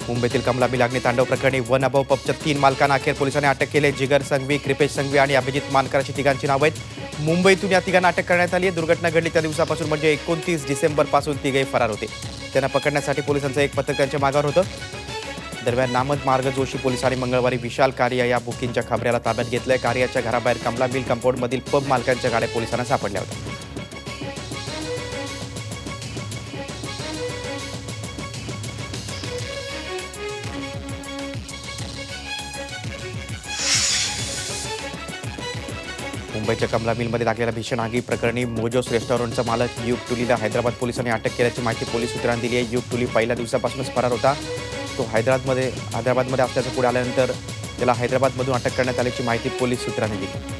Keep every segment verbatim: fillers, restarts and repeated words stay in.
मुंबईतील कमला मिलाग्नी तांडव प्रकरणी वन अबव पबच्या तीन मालकांना अखेर पोलिसांनी अटक केली। जिगर संघवी, कृपेश संघवी आणि अभिजित मानकर अशी तिघांची नावं आहेत। मुंबईतून या तिघांना अटक करण्यात आली आहे। दुर्घटना घडली त्या दिवसापासून म्हणजे एकोणतीस डिसेंबर पासून तिघे फरार होते। त्यांना पकडण्यासाठी पोलिसांचं एक पथक त्यांच्या मागावर होतं। दरम्यान नामद मार्ग जोशी पोलिसांनी मंगळवारी विशाल कारिया या बुकिंगच्या खबऱ्याला ताब्यात घेतलंय। कारियाच्या घराबाहेर कमला मिल कंपाऊंडमधील पब मालकांच्या गाड्या पोलिसांना सापडल्या होत्या। मुंबईच्या कमला मिलमध्ये लागलेल्या भीषण आगी प्रकरणी मोजोस रेस्टॉरंटचा मालक युग टुलीला हैदराबाद पोलिसांनी अटक केल्याची माहिती पोलीस सूत्रांनी दिली आहे। युग टुली पहिल्या दिवसापासूनच फरार होता। तो हैदराबादमध्ये हैदराबादमध्ये असल्याचं पुढे आल्यानंतर त्याला हैदराबादमधून अटक करण्यात आल्याची माहिती पोलीस सूत्रांनी दिली।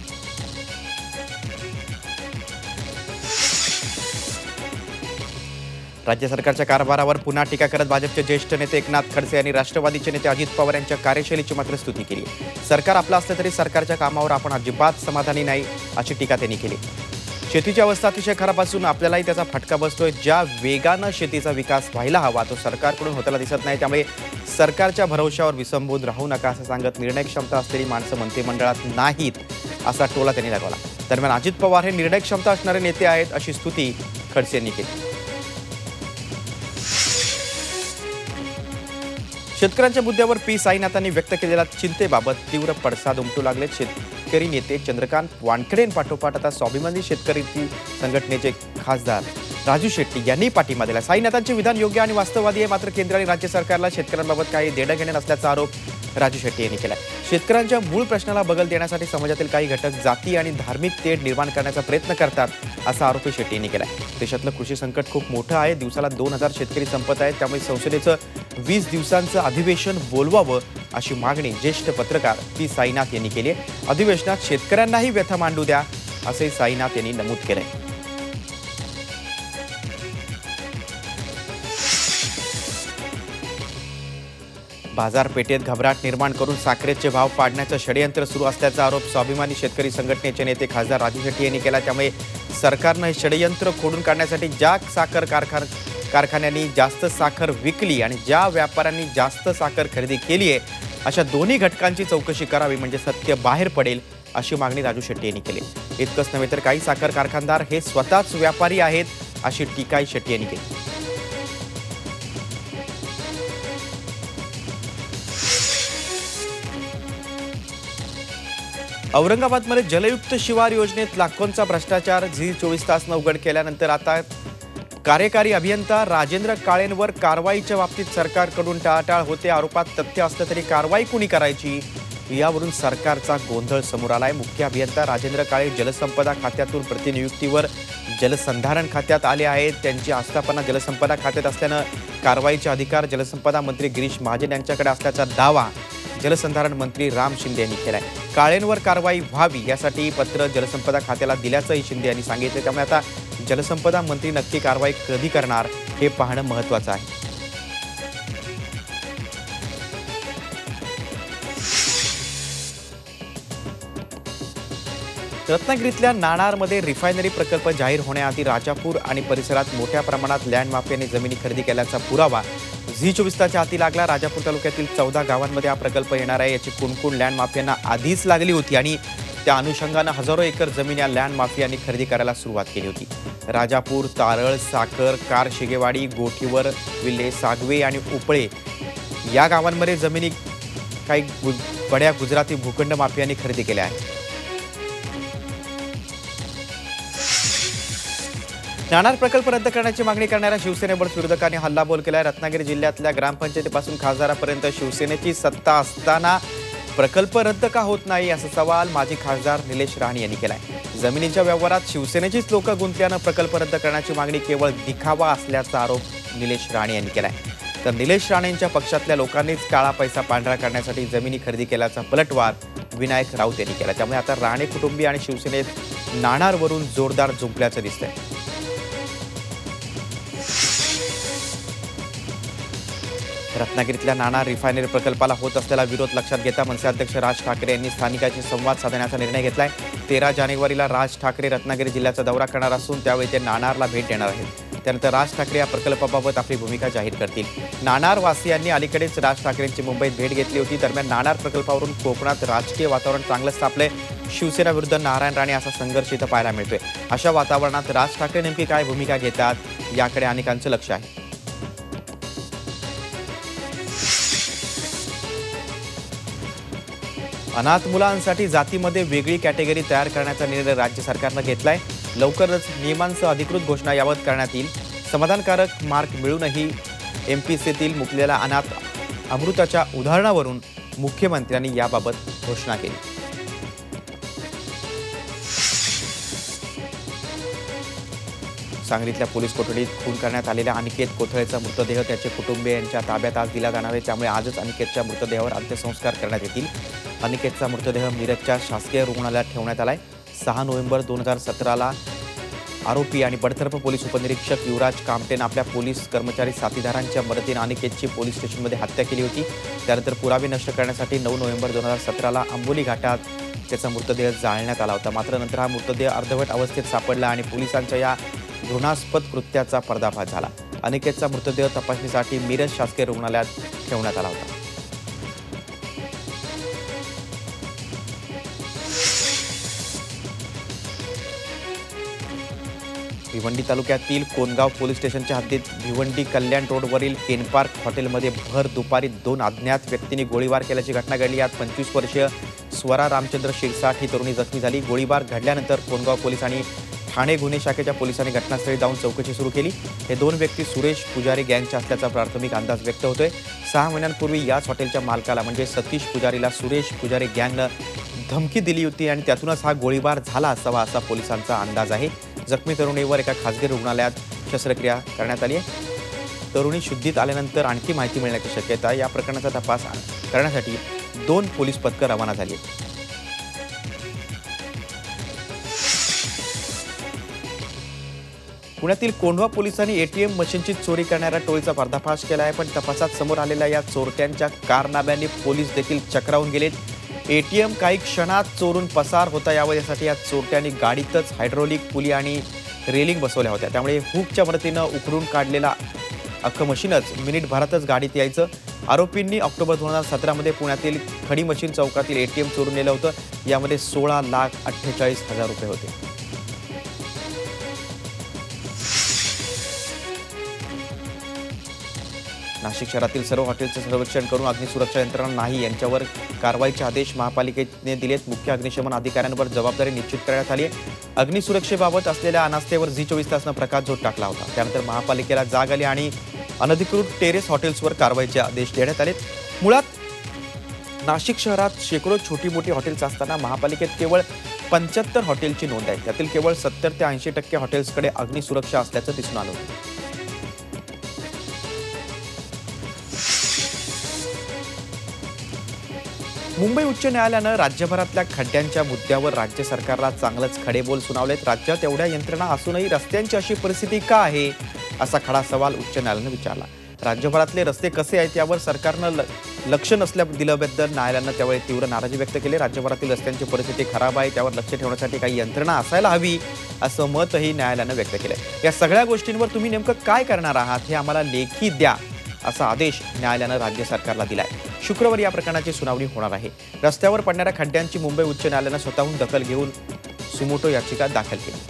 राज्य सरकारच्या कारभारावर पुन्हा टीका करत भाजपचे ज्येष्ठ नेते एकनाथ खडसे यांनी राष्ट्रवादीचे नेते अजित पवार यांच्या कार्यशैलीची मात्र स्तुती केली। सरकार आपलं असलं तरी सरकारच्या कामावर आपण अजिबात समाधानी नाही अशी टीका त्यांनी केली। शेतीची अवस्था अतिशय खराब असून आपल्यालाही त्याचा फटका बसतोय। ज्या वेगानं शेतीचा विकास व्हायला हवा तो सरकारकडून होताना दिसत नाही। त्यामुळे सरकारच्या भरवशावर विसंबून राहू नका असं सांगत निर्णय क्षमता असलेली माणसं मंत्रिमंडळात नाहीत असा टोला त्यांनी लगावला। दरम्यान अजित पवार हे निर्णय क्षमता असणारे नेते आहेत अशी स्तुती खडसे यांनी केली। शेतकऱ्यांच्या मुद्द्यावर पी साईनाथांनी व्यक्त केलेल्या चिंतेबाबत तीव्र पडसाद उमटू लागले। शेतकरी नेते चंद्रकांत वानखेडेंपाठोपाठ आता स्वाभिमानी शेतकरी संघटनेचे खासदार राजू शेट्टी यांनी पाठिंबा दिला। साईनाथांचे विधान योग्य आणि वास्तववादी आहे, मात्र केंद्र आणि राज्य सरकारला शेतकऱ्यांबाबत काही देणं घेणं नसल्याचा आरोप राजू शेट्टी यांनी केला। शेतकऱ्यांच्या मूळ प्रश्नाला बगल देण्यासाठी समाजातील काही घटक जाती आणि धार्मिक तेढ निर्माण करण्याचा प्रयत्न करतात असा आरोपही शेट्टी यांनी केला। देशातलं कृषी संकट खूप मोठं आहे। दिवसाला दोन हजार शेतकरी संपत आहेत, त्यामुळे संसदेचं वीस दिवसांचं अधिवेशन बोलवावं अशी मागणी ज्येष्ठ पत्रकार पी साईनाथ यांनी केली आहे। अधिवेशनात शेतकऱ्यांनाही व्यथा मांडू द्या असंही साईनाथ यांनी नमूद केलंय। बाजारपेठेत घबराट निर्माण करून साखरेचे भाव पाडण्याचं षडयंत्र सुरू असल्याचा आरोप स्वाभिमानी शेतकरी संघटनेचे नेते खासदार राजू शेट्टी यांनी केला। त्यामुळे सरकारनं हे षडयंत्र खोडून काढण्यासाठी ज्या साखर कारखान कारखान्यांनी जास्त साखर विकली आणि ज्या व्यापाऱ्यांनी जास्त साखर खरेदी केली आहे अशा दोन्ही घटकांची चौकशी करावी, म्हणजे सत्य बाहेर पडेल अशी मागणी राजू शेट्टी यांनी केली। इतकंच नव्हे तर काही साखर कारखानदार हे स्वतःच व्यापारी आहेत अशी टीकाही शेट्टी यांनी केली। औरंगाबादमध्ये जलयुक्त शिवार योजनेत लाखोंचा भ्रष्टाचार झी चोवीस तासनं उघड केल्यानंतर आता कार्यकारी अभियंता राजेंद्र काळेंवर कारवाईच्या बाबतीत सरकारकडून टाळाटाळ होते। आरोपात तथ्य असलं तरी कारवाई कुणी करायची यावरून सरकारचा गोंधळ समोर आलाय। मुख्य अभियंता राजेंद्र काळे जलसंपदा खात्यातून प्रतिनियुक्तीवर जलसंधारण खात्यात आले आहेत। त्यांची आस्थापना जलसंपदा खात्यात असल्यानं कारवाईचे अधिकार जलसंपदा मंत्री गिरीश महाजन यांच्याकडे असल्याचा दावा जलसंधारण मंत्री राम शिंदे यांनी केलाय। काळेंवर कारवाई व्हावी यासाठी पत्र जलसंपदा खात्याला दिल्याचंही शिंदे यांनी सांगितलं। त्यामुळे आता जलसंपदा मंत्री नक्की कारवाई कधी करणार हे पाहणं महत्त्वाचं आहे। रत्नागिरीतल्या नाणारमध्ये रिफायनरी प्रकल्प जाहीर होण्याआधी राजापूर आणि परिसरात मोठ्या प्रमाणात लँड माफियाने जमिनी खरेदी केल्याचा पुरावा झी चोवीस तासच्या हाती लागला। राजापूर तालुक्यातील चौदा गावांमध्ये हा प्रकल्प येणार आहे। याची कुणकुण लँड माफियांना आधीच लागली होती आणि त्या अनुषंगानं हजारो एकर जमीन या लँड माफियांनी खरेदी करायला सुरुवात केली होती। राजापूर, तारळ, साखर, कार शिगेवाडी, गोठीवर, विले, सागवे आणि उपळे या गावांमध्ये जमिनी काही गु बड्या गुजराती भूखंड माफियांनी खरेदी केल्या आहेत। नाणार प्रकल्प रद्द करण्याची मागणी करणाऱ्या शिवसेनेवर विरोधकांनी हल्लाबोल केलाय। रत्नागिरी जिल्ह्यातल्या ग्रामपंचायतीपासून खासदारापर्यंत शिवसेनेची सत्ता असताना प्रकल्प रद्द का होत नाही असा सवाल माजी खासदार निलेश राणे यांनी केलाय। जमिनीच्या व्यवहारात शिवसेनेचीच लोक गुंतल्यानं प्रकल्प रद्द करण्याची मागणी केवळ दिखावा असल्याचा आरोप निलेश राणे यांनी केलाय। तर निलेश राणेंच्या पक्षातल्या लोकांनीच काळा पैसा पांढरा करण्यासाठी जमिनी खरेदी केल्याचा पलटवार विनायक राऊत यांनी केला। त्यामुळे आता राणे कुटुंबीय आणि शिवसेनेत नाणारवरून जोरदार जुंपल्याचं दिसतंय। रत्नागिरीतल्या नाणार रिफायनरी प्रकल्पाला होत असलेला विरोध लक्षात घेता मनसे अध्यक्ष राज ठाकरे यांनी स्थानिकांशी संवाद साधण्याचा निर्णय घेतलाय। तेरा जानेवारीला राज ठाकरे रत्नागिरी जिल्ह्याचा दौरा करणार असून त्यावेळी ते नाणारला भेट देणार आहेत। त्यानंतर राज ठाकरे या प्रकल्पाबाबत आपली भूमिका जाहीर करतील. नाणार वासियांनी अलीकडेच राज ठाकरेंची मुंबईत भेट घेतली होती. दरम्यान नाणार प्रकल्पावरून कोकणात राजकीय वातावरण चांगलंच तापलंय. शिवसेना विरुद्ध नारायण राणे असा संघर्ष इथं पाहायला मिळतोय. अशा वातावरणात राज ठाकरे नेमकी काय भूमिका घेतात याकडे अनेकांचं लक्ष आहे. अनाथ मुलांसाठी जातीमध्ये वेगळी कॅटेगरी तयार करण्याचा निर्णय राज्य सरकारनं घेतलाय. लवकरच नियमांसह अधिकृत घोषणा यावत करण्यात येईल. समाधानकारक मार्क मिळूनही एमपीसीतील मुकलेल्या अनाथ अमृताच्या उदाहरणावरून मुख्यमंत्र्यांनी याबाबत घोषणा केली. सांगलीतल्या पोलीस कोठडीत खून करण्यात आलेल्या अनिकेत कोथळेचा मृतदेह त्याचे कुटुंबीय यांच्या ताब्यात आज दिला जाणार आहे. त्यामुळे आजच अनिकेतच्या मृतदेहावर अंत्यसंस्कार करण्यात येतील. अनिकेतचा मृतदेह मिरजच्या शासकीय रुग्णालयात ठेवण्यात आलाय. सहा नोव्हेंबर दोन हजार सतराला आरोपी आणि बडतर्फ पोलीस उपनिरीक्षक युवराज कामटेन आपल्या पोलीस कर्मचारी साथीदारांच्या मदतीने अनिकेतची पोलीस स्टेशनमध्ये हत्या केली होती. त्यानंतर पुरावे नष्ट करण्यासाठी नऊ नोव्हेंबर दोन हजार सतराला आंबोली घाटात त्याचा मृतदेह जाळण्यात आला होता. मात्र नंतर हा मृतदेह अर्धवट अवस्थेत सापडला आणि पोलिसांच्या या घृणास्पद कृत्याचा पर्दाफाश झाला. अनिकेतचा मृतदेह तपासणीसाठी मिरज शासकीय रुग्णालयात ठेवण्यात आला होता. भिवंडी तालुक्यातील कोनगाव पोलीस स्टेशनच्या हद्दीत भिवंडी कल्याण रोडवरील केन पार्क हॉटेलमध्ये भर दुपारी दोन अज्ञात व्यक्तींनी गोळीबार केल्याची घटना घडली. यात पंचवीस वर्षीय स्वरा रामचंद्र शिरसाठ ही तरुणी जखमी झाली. गोळीबार घडल्यानंतर कोनगाव पोलीस आणि ठाणे गुन्हे शाखेच्या पोलिसांनी घटनास्थळी जाऊन चौकशी सुरू केली. हे दोन व्यक्ती सुरेश पुजारी गँगचे असल्याचा प्राथमिक अंदाज व्यक्त होतोय. सहा महिन्यांपूर्वी याच हॉटेलच्या मालकाला म्हणजे सतीश पुजारीला सुरेश पुजारी गँगनं धमकी दिली होती आणि त्यातूनच हा गोळीबार झाला असावा असा पोलिसांचा अंदाज आहे. जखमी तरुणीवर एका खासगी रुग्णालयात शस्त्रक्रिया करण्यात आली आहे. तरुणी शुद्धीत आल्यानंतर आणखी माहिती मिळण्याची शक्यता. या प्रकरणाचा तपास करण्यासाठी दोन पोलीस पथकं रवाना झाली आहेत. पुण्यातील कोंढवा पोलिसांनी एटीएम मशीनची चोरी करणाऱ्या टोळीचा पर्दाफाश केला आहे. पण तपासात समोर आलेल्या या चोरट्यांच्या कारनाम्यांनी पोलीस देखील चक्रावून गेलेत. एटीएम काही क्षणात चोरून पसार होता यावं यासाठी या चोरट्यांनी गाडीतच हायड्रोलिक पुली आणि रेलिंग बसवल्या होत्या. त्यामुळे हुकच्या मदतीनं उकरून काढलेला अख्खं मशीनच मिनिटभरातच गाडीत यायचं. आरोपींनी ऑक्टोबर दोन हजार सतरामध्ये पुण्यातील खडी मशीन चौकातील एटीएम चोरून नेलं होतं. यामध्ये सोळा लाख अठ्ठेचाळीस हजार रुपये होते. नाशिक शहरातील सर्व हॉटेलचं सर्वेक्षण करून अग्निसुरक्षा यंत्रणा नाही यांच्यावर कारवाईचे आदेश महापालिकेने दिलेत. मुख्य अग्निशमन अधिकाऱ्यांवर जबाबदारी निश्चित करण्यात आली आहे. अग्निसुरक्षेबाबत असलेल्या अनास्थेवर झी चोवीस तासनं प्रकाशझोत टाकला होता. त्यानंतर महापालिकेला जाग आली आणि अनधिकृत टेरेस हॉटेल्सवर कारवाईचे आदेश देण्यात आलेत. मुळात नाशिक शहरात शेकडो छोटी मोठी हॉटेल्स असताना महापालिकेत केवळ पंच्याहत्तर हॉटेलची नोंद आहे. त्यातील केवळ सत्तर ते ऐंशी टक्के हॉटेल्सकडे अग्निसुरक्षा असल्याचं दिसून आलं होतं. मुंबई उच्च न्यायालयानं राज्यभरातल्या खड्ड्यांच्या मुद्द्यावर राज्य सरकारला चांगलंच खडेबोल सुनावलेत. राज्यात एवढ्या यंत्रणा असूनही रस्त्यांची अशी परिस्थिती का आहे असा खडा सवाल उच्च न्यायालयानं विचारला. राज्यभरातले रस्ते कसे आहेत यावर सरकारनं लक्ष नसल्या दिल्याबद्दल न्यायालयानं त्यावेळी तीव्र नाराजी व्यक्त केली. राज्यभरातील रस्त्यांची परिस्थिती खराब आहे, त्यावर लक्ष ठेवण्यासाठी काही यंत्रणा असायला हवी असं मतही न्यायालयानं व्यक्त केलं. या सगळ्या गोष्टींवर तुम्ही नेमकं काय करणार आहात हे आम्हाला लेखी द्या असा आदेश न्यायालयानं राज्य सरकारला दिलाय. शुक्रवारी या प्रकरणाची सुनावणी होणार आहे. रस्त्यावर पडणाऱ्या खड्ड्यांची मुंबई उच्च न्यायालयानं स्वतःहून दखल घेऊन सुमोटो याचिका दाखल केली.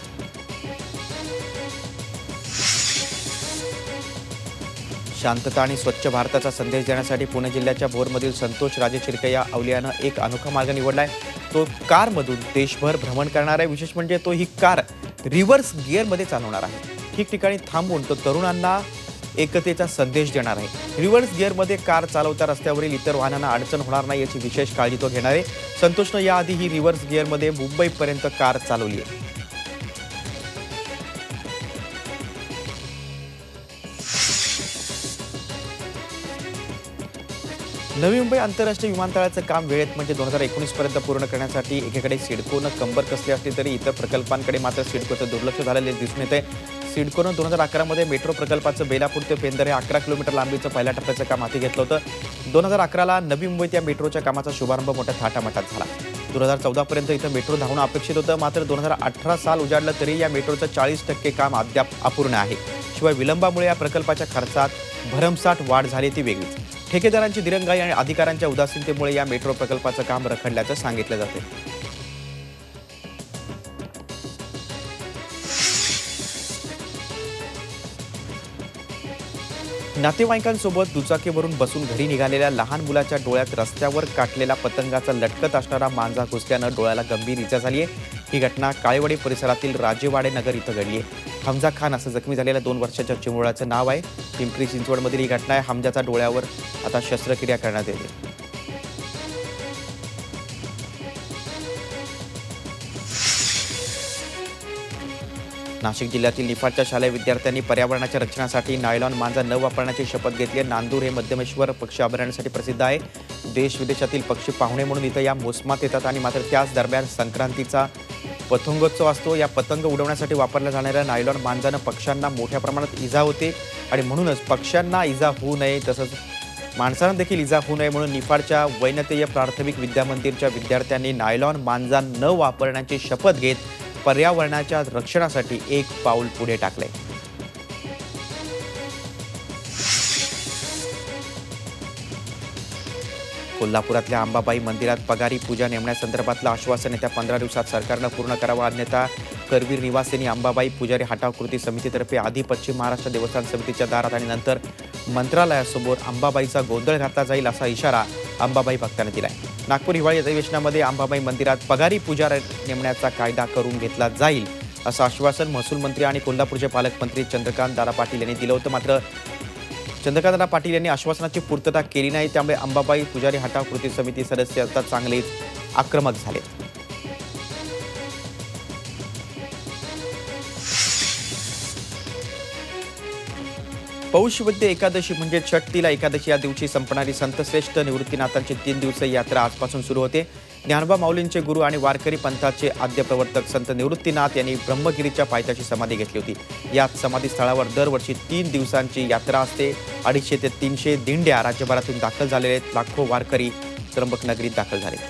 शांतता आणि स्वच्छ भारताचा संदेश देण्यासाठी पुणे जिल्ह्याच्या भोरमधील संतोष राजे चिरके या अवलियानं एक अनोखा मार्ग निवडलाय. तो कारमधून देशभर भ्रमण करणार आहे. विशेष म्हणजे तो ही कार रिव्हर्स गिअरमध्ये चालवणार आहे. ठिकठिकाणी थांबून तो तरुणांना एकतेचा संदेश देणार आहे. रिव्हर्स गिअरमध्ये कार चालवता रस्त्यावरील इतर वाहनांना अडचण होणार नाही याची विशेष काळजी तो घेणार आहे. संतोषनं याआधी ही रिव्हर्स गिअरमध्ये मुंबईपर्यंत कार चालवली आहे. नवी मुंबई आंतरराष्ट्रीय विमानतळाचं काम वेळेत म्हणजे दोन हजार एकोणीस पर्यंत पूर्ण करण्यासाठी एकीकडे सिडकोनं कंबर कसली असली तरी इतर प्रकल्पांकडे मात्र सिडकोचं दुर्लक्ष झालेले दिसून येते. सिडकोनं दोन हजार अकरा मध्ये मेट्रो प्रकल्पाचं बेलापूर ते पेंदर हे अकरा किलोमीटर लांबीचं पहिल्या टप्प्याचं काम हाती घेतलं होतं. दोन हजार अकराला नवी मुंबईत या मेट्रोच्या कामाचा शुभारंभ मोठ्या थाटामाटात झाला. दोन हजार चौदा पर्यंत इथं मेट्रो धावणं अपेक्षित होतं, मात्र दोन हजार अठरा साल उजाडलं तरी या मेट्रोचं चाळीस टक्के काम अद्याप अपूर्ण आहे. शिवाय विलंबामुळे या प्रकल्पाच्या खर्चात भरमसाठ वाढ झाली ती वेगळीच. ठेकेदारांची दिरंगाई आणि अधिकाऱ्यांच्या उदासीनतेमुळे या मेट्रो प्रकल्पाचं काम रखडल्याचं सांगितलं जाते. नातेवाईकांसोबत दुचाकीवरून बसून घरी निघालेल्या लहान मुलाच्या डोळ्यात रस्त्यावर काटलेला पतंगाचा लटकत असणारा मांजा घुसल्यानं डोळ्याला गंभीर इजा झाली आहे. ही घटना काळेवाडी परिसरातील राजेवाडे नगर इथं घडली आहे. हमजा खान असं जखमी झालेल्या दोन वर्षाच्या चिमुरळाचं नाव आहे. पिंपरी चिंचवडमधील ही घटना आहे. हमजाच्या डोळ्यावर आता शस्त्रक्रिया करण्यात येते. नाशिक जिल्ह्यातील निफाडच्या शालेय विद्यार्थ्यांनी पर्यावरणाच्या रक्षणासाठी नायलॉन मांजा न वापरण्याची शपथ घेतली आहे. नांदूर हे मध्यमेश्वर पक्षी अभयारण्यासाठी प्रसिद्ध आहे. देश विदेशातील पक्षी पाहुणे म्हणून इथं या मोसमात येतात आणि मात्र त्याच दरम्यान संक्रांतीचा पतंगोत्सव असतो. या पतंग उडवण्यासाठी वापरल्या जाणाऱ्या नायलॉन मांजानं पक्ष्यांना मोठ्या प्रमाणात इजा होते आणि म्हणूनच पक्ष्यांना इजा होऊ नये तसंच माणसांना देखील इजा होऊ नये म्हणून निफाडच्या वैनतेय प्राथमिक विद्यामंदिरच्या विद्यार्थ्यांनी नायलॉन मांजा न वापरण्याची शपथ घेत पर्यावरणाच्या रक्षणासाठी एक पाऊल पुढे टाकले. कोल्हापुरातल्या अंबाबाई मंदिरात पगारी पूजा नेमण्यासंदर्भातलं आश्वासन येत्या पंधरा दिवसात सरकारनं पूर्ण करावं. अन्यथा करवीर निवासिनी अंबाबाई पुजारी हटाव कृती समितीतर्फे आधी पश्चिम महाराष्ट्र देवस्थान समितीच्या दारात आणि नंतर मंत्रालयासमोर अंबाबाईचा गोंधळ घातला जाईल असा इशारा अंबाबाई भक्तांनी दिलाय. नागपूर हिवाळी अधिवेशनामध्ये अंबाबाई मंदिरात पगारी पुजारी नेमण्याचा कायदा करून घेतला जाईल असं आश्वासन महसूल मंत्री आणि कोल्हापूरचे पालकमंत्री चंद्रकांत दादा पाटील यांनी दिलं होतं. मात्र चंद्रकांत दादा पाटील यांनी आश्वासनाची पूर्तता केली नाही. त्यामुळे अंबाबाई पुजारी हटाव कृती समिती सदस्य आता चांगलेच आक्रमक झाले. पौष वद्य एकादशी म्हणजे छठतीला एकादशी या दिवशी संपणारी संतश्रेष्ठ निवृत्तीनाथांची तीन दिवसीय यात्रा आजपासून सुरू होते. ज्ञानोबा माऊलींचे गुरु आणि वारकरी पंथाचे आद्य प्रवर्तक संत निवृत्तीनाथ यांनी ब्रह्मगिरीच्या पायथ्याशी समाधी घेतली होती. याच समाधी स्थळावर दरवर्षी तीन दिवसांची यात्रा असते. अडीचशे ते तीनशे दिंड्या राज्यभरातून दाखल झालेले आहेत. लाखो वारकरी त्र्यंबकनगरीत दाखल झाले.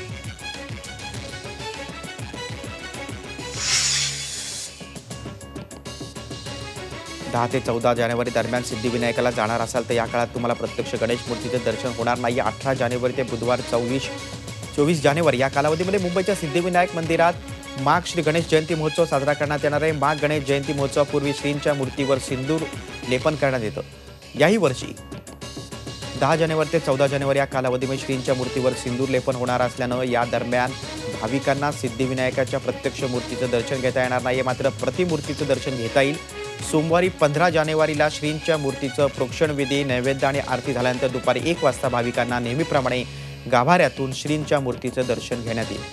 दहा ते चौदा जानेवारी दरम्यान सिद्धिविनायकाला जाणार असाल तर या काळात तुम्हाला प्रत्यक्ष गणेश मूर्तीचे दर्शन होणार नाही. अठरा जानेवारी ते बुधवार चोवीस चोवीस जानेवारी या कालावधीमध्ये मुंबईच्या सिद्धिविनायक मंदिरात माघ श्री गणेश जयंती महोत्सव साजरा करण्यात येणार आहे. माघ गणेश जयंती महोत्सवापूर्वी श्रींच्या मूर्तीवर सिंदूर लेपन करण्यात येतं. याही वर्षी दहा जानेवारी ते चौदा जानेवारी या कालावधीमध्ये श्रींच्या मूर्तीवर सिंदूर लेपन होणार असल्यानं या दरम्यान भाविकांना सिद्धिविनायकाच्या प्रत्यक्ष मूर्तीचं दर्शन घेता येणार नाही. मात्र प्रतिमूर्तीचं दर्शन घेता येईल. सोमवारी पंधरा जानेवारीला श्रींच्या मूर्तीचं प्रोक्षण विधी नैवेद्य आणि आरती झाल्यानंतर दुपारी एक वाजता भाविकांना नेहमीप्रमाणे गाभाऱ्यातून श्रींच्या मूर्तीचं दर्शन घेण्यात येईल.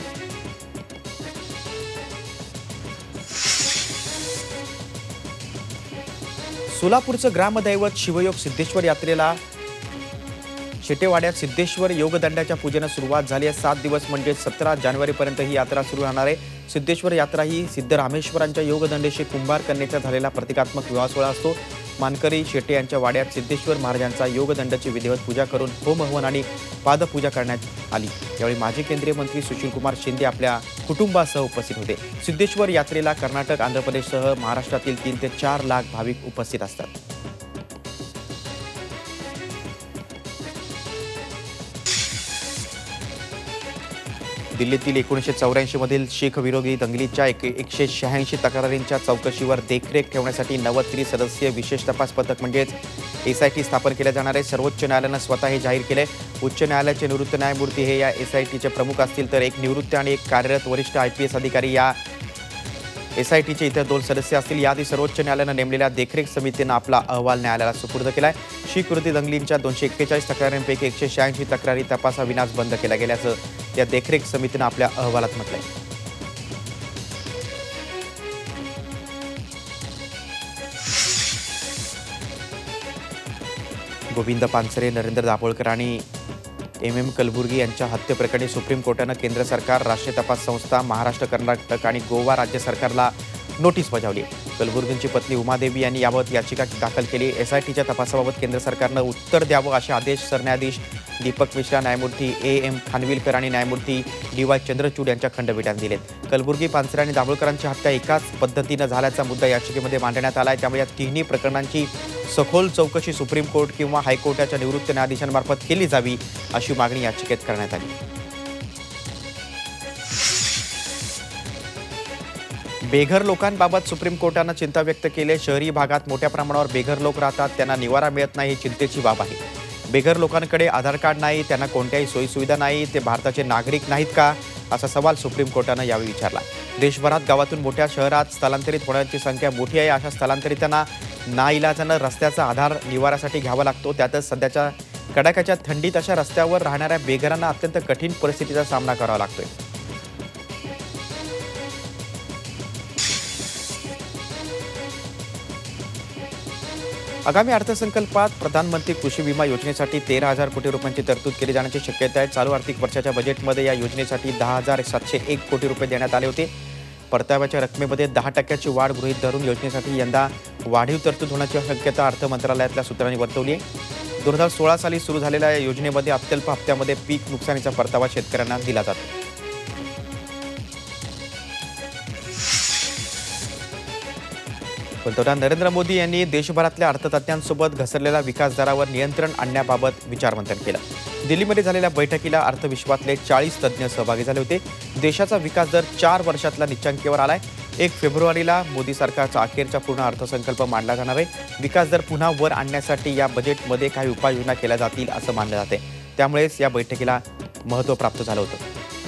सोलापूरचं ग्रामदैवत शिवयोग सिद्धेश्वर यात्रेला शेटेवाड्यात सिद्धेश्वर योगदंडाच्या पूजेनं सुरुवात झाली आहे. सात दिवस म्हणजे सतरा जानेवारीपर्यंत ही यात्रा सुरू राहणार आहे. सिद्धेश्वर यात्रा ही सिद्धरामेश्वरांच्या योगदंडेशी कुंभार कन्येचा झालेला प्रतिकात्मक विवाह सोहळा असतो. मानकरी शेटे यांच्या वाड्यात सिद्धेश्वर महाराजांचा योगदंडाची विधिवत पूजा करून होम हवन आणि पादपूजा करण्यात आली. यावेळी माजी केंद्रीय मंत्री सुशीलकुमार शिंदे आपल्या कुटुंबासह उपस्थित होते. सिद्धेश्वर यात्रेला कर्नाटक, आंध्र प्रदेशसह महाराष्ट्रातील तीन ते चार लाख भाविक उपस्थित असतात. दिल्लीतील एकोणीसशे चौऱ्याऐंशी मधील शीख विरोधी दंगलीच्या एक एकशे शहाऐंशी तक्रारींच्या चौकशीवर देखरेख ठेवण्यासाठी नव्वद त्रिसदस्यीय विशेष तपास पथक म्हणजेच एस आय टी स्थापन केलं जाणार आहे. सर्वोच्च न्यायालयानं स्वतः हे जाहीर केले. उच्च न्यायालयाचे निवृत्त न्यायमूर्ती हे या एस आय टीचे प्रमुख असतील तर एक निवृत्त आणि एक कार्यरत वरिष्ठ आय पी एस अधिकारी या एस आय टीचे इतर दोन सदस्य असतील. याआधी सर्वोच्च न्यायालयानं नेमलेल्या देखरेख समितीनं आपला अहवाल न्यायालयाला सुपूर्द केलाय. शीख विरोधी दंगलींच्या दोनशे एक्केचाळीस तक्रारींपैकी एकशे शहाऐंशी तक्रारी तपासाविनाच बंद केल्या गेल्याचं या देखरेख समितीनं आपल्या अहवालात म्हटलंय. गोविंद पानसरे, नरेंद्र दाभोळकर आणि एम एम कलबुर्गी यांच्या हत्येप्रकरणी सुप्रीम कोर्टानं केंद्र सरकार, राष्ट्रीय तपास संस्था, महाराष्ट्र, कर्नाटक आणि गोवा राज्य सरकारला नोटीस बजावली आहे. कलबुर्गींची पत्नी उमादेवी यांनी याबाबत याचिका दाखल केली. एसआयटीच्या तपासाबाबत केंद्र सरकारनं उत्तर द्यावं असे आदेश सरन्यायाधीश दीपक मिश्रा, न्यायमूर्ती ए एम खानविलकर आणि न्यायमूर्ती डी वाय चंद्रचूड यांच्या खंडपीठाने दिलेत. कलबुर्गी, पानसरे आणि दाभोळकरांची हत्या एकाच पद्धतीनं झाल्याचा मुद्दा याचिकेमध्ये मांडण्यात आला आहे. त्यामुळे या तिन्ही प्रकरणांची सखोल चौकशी सुप्रीम कोर्ट किंवा हायकोर्टाच्या निवृत्त न्यायाधीशांमार्फत केली जावी अशी मागणी याचिकेत करण्यात आली. बेघर लोकांबाबत सुप्रीम कोर्टानं चिंता व्यक्त केली. शहरी भागात मोठ्या प्रमाणावर बेघर लोक राहतात, त्यांना निवारा मिळत नाही ही चिंतेची बाब आहे. बेघर लोकांकडे आधार कार्ड नाही, त्यांना कोणत्याही सोयीसुविधा नाही, ते भारताचे नागरिक नाहीत का असा सवाल सुप्रीम कोर्टानं यावेळी विचारला. देशभरात गावातून मोठ्या शहरात स्थलांतरित होण्याची संख्या मोठी आहे. अशा स्थलांतरितांना नाईलाजानं रस्त्याचा आधार निवारासाठी घ्यावा लागतो. त्यातच सध्याच्या कडाक्याच्या थंडीत अशा रस्त्यावर राहणाऱ्या बेघरांना अत्यंत कठीण परिस्थितीचा सामना करावा लागतोय. आगामी अर्थसंकल्पात प्रधानमंत्री कृषी विमा योजनेसाठी तेरा हजार कोटी रुपयांची तरतूद केली जाण्याची शक्यता आहे. चालू आर्थिक वर्षाच्या बजेटमध्ये या योजनेसाठी दहा हजार सातशे एक कोटी रुपये देण्यात आले होते. परताव्याच्या रकमेमध्ये दहा टक्क्याची वाढ गृहीत धरून योजनेसाठी यंदा वाढीव तरतूद होण्याची शक्यता अर्थ मंत्रालयातल्या सूत्रांनी वर्तवली आहे. दोन हजार सोळा साली सुरू झालेल्या या योजनेमध्ये अत्यल्प हप्त्यामध्ये पीक नुकसानीचा परतावा शेतकऱ्यांना दिला जातो. पंतप्रधान नरेंद्र मोदी यांनी देशभरातल्या अर्थतज्ञांसोबत घसरलेल्या विकास दरावर नियंत्रण आणण्याबाबत विचारमंथन केलं. दिल्लीमध्ये झालेल्या बैठकीला अर्थविश्वातले चाळीस तज्ज्ञ सहभागी झाले होते. देशाचा विकास दर चार वर्षातल्या निच्चांकीवर आलाय. एक फेब्रुवारीला मोदी सरकारचा अखेरचा पूर्ण अर्थसंकल्प मांडला जाणार आहे. विकास दर पुन्हा वर आणण्यासाठी या बजेटमध्ये काही उपाययोजना केल्या जातील असं मानलं जाते. त्यामुळेच या बैठकीला महत्त्व प्राप्त झालं होतं.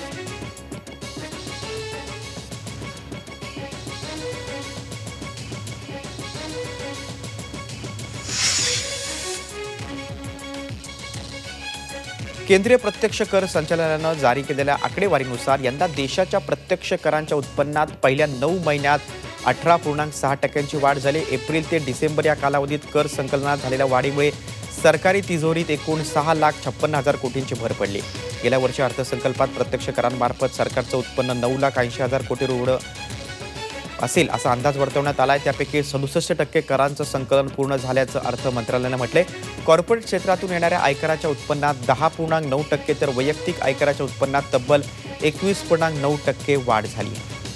केंद्रीय प्रत्यक्ष कर संचालनालयानं जारी केलेल्या आकडेवारीनुसार यंदा देशाच्या प्रत्यक्ष करांच्या उत्पन्नात पहिल्या नऊ महिन्यात अठरा पूर्णांक सहा टक्क्यांची वाढ झाली. एप्रिल ते डिसेंबर या कालावधीत कर संकलनात झालेल्या वाढीमुळे सरकारी तिजोरीत एकूण सहा लाख छप्पन्न हजार कोटींची भर पडली. गेल्या वर्षी अर्थसंकल्पात प्रत्यक्ष करांमार्फत सरकारचं उत्पन्न नऊ लाख ऐंशी हजार कोटी रुपये असेल असा अंदाज वर्तवण्यात आलाय. त्यापैकी सदुसष्ट टक्के करांचं संकलन पूर्ण झाल्याचं अर्थ मंत्रालयानं म्हटलंय. कॉर्पोरेट क्षेत्रातून येणाऱ्या आयकराच्या उत्पन्नात दहा पूर्णांक नऊ टक्के तर वैयक्तिक आयकराच्या उत्पन्नात तब्बल एकवीस पूर्णांक नऊ टक्के वाढ झाली.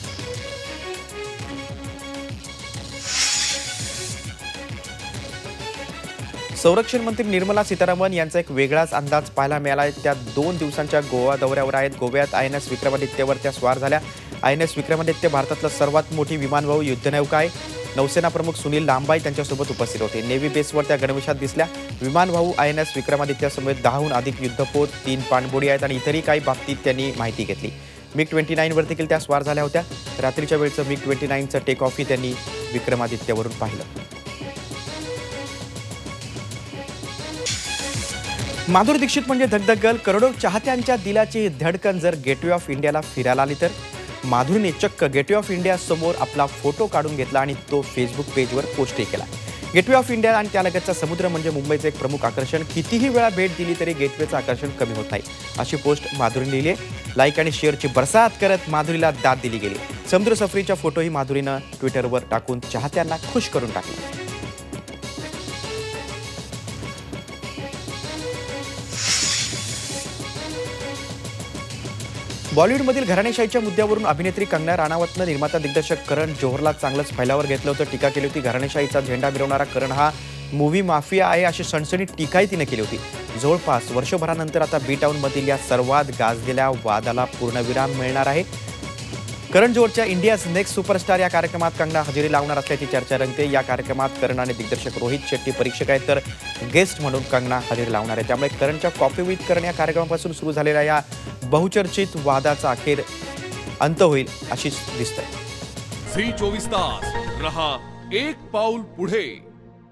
संरक्षण मंत्री निर्मला सीतारामन यांचा एक वेगळाच अंदाज पाहायला मिळाला. त्या दोन दिवसांच्या गोवा दौऱ्यावर आहेत. गोव्यात आय एन एस विक्रमादित्यवर त्या स्वार झाल्या. आय एन एस विक्रमादित्य भारतातलं सर्वात मोठी विमानवाहू युद्धनौका आहे. नौसेना प्रमुख सुनील लांबाई त्यांच्यासोबत उपस्थित होते. नेव्ही बेसवर त्या गणवेशात दिसल्या. विमानवाहू आय एन एस विक्रमादित्यासमवेत दहाहून अधिक युद्धपोत, तीन पाणबुडी आहेत आणि इतरही काही बाबतीत त्यांनी माहिती घेतली. मिग ट्वेंटी नाईनवर देखील त्या स्वार झाल्या होत्या. रात्रीच्या वेळचं मिग ट्वेंटी नाईनचं टेक ऑफही त्यांनी विक्रमादित्यावरून पाहिलं. माधुरी दीक्षित म्हणजे धगधगल. करोडो चाहत्यांच्या दिलाची धडकन जर गेटवे ऑफ इंडियाला फिरायला आली तर माधुरीने चक्क गेटवे ऑफ इंडिया समोर आपला फोटो काढून घेतला आणि तो फेसबुक पेजवर पोस्टही केला. गेटवे ऑफ इंडिया आणि त्यालगतचा समुद्र म्हणजे मुंबईचं एक प्रमुख आकर्षण. कितीही वेळा भेट दिली तरी गेटवेचं आकर्षण कमी होत नाही अशी पोस्ट माधुरीने लिहिली आहे. लाईक आणि शेअरची बरसात करत माधुरीला दाद दिली गेली. समुद्र सफरीच्या फोटोही माधुरीनं ट्विटरवर टाकून चाहत्यांना खुश करून टाकले. बॉलिवूडमधील घराणेशाहीच्या मुद्द्यावरून अभिनेत्री कंगना राणावतनं निर्माता दिग्दर्शक करण जोहरला चांगलंच फैलावर घेतलं होतं. टीका केली होती. घराणेशाहीचा झेंडा मिरवणारा करण हा मूव्ही माफिया आहे अशी सणसणीत टीकाही तिने केली होती. जवळपास वर्षभरानंतर आता बी टाऊनमधील या सर्वात गाजलेल्या वादाला पूर्णविराम मिळणार आहे. करण जोहरच्या इंडियाज नेक्स्ट सुपरस्टार या कार्यक्रमात कंगना हजेरी लावणार असल्याची चर्चा रंगते. या कार्यक्रमात करण आणि दिग्दर्शक रोहित शेट्टी परीक्षक आहेत तर गेस्ट म्हणून कंगना हजेरी लावणार आहे. त्यामुळे करणच्या कॉपी विथ करण या कार्यक्रमापासून सुरू झालेल्या या बहुचर्चित वादाचा अखेर अंत होईल अशीच दिसतंय. झी चोवीस तास रहा एक पाऊल पुढे.